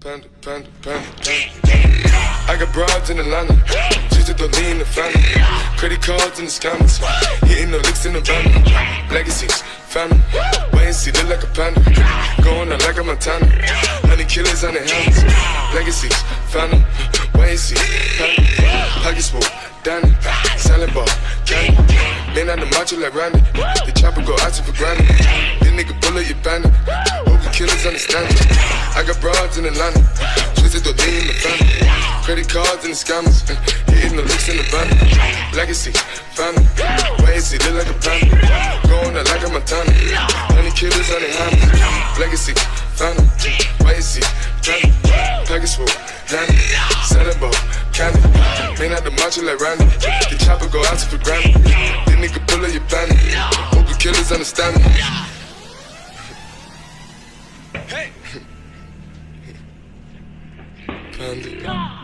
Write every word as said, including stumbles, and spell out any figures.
Panda, panda, panda, panda. I got broads in Atlanta, just to throw lean in the family. Credit cards in the scammers, hitting the licks in the van. Legacies, family, wait and see, look like a panda. Going out like a Montana, honey killers on their helmets. Legacies, family, wait and see, family. Pockets full, Danny, selling ball, candy. Man out the macho like Randy, the chopper go out for granted. This nigga bullet, you bandit. Hope the killers understand it. I got broads in Atlanta, twisted the lean in the family. Credit cards and the scammers, hitting the licks in the van. Legacy, family, wait and see, look like a panda. Going out like a Montana, honey killers on their hands. Legacy, family, wait and see, family. Package full, Danny, selling ball, candy. Man out the macho like Randy, the chopper go out for granted. This nigga pull up your bandit, hope the killers understand me. Hey! Panda.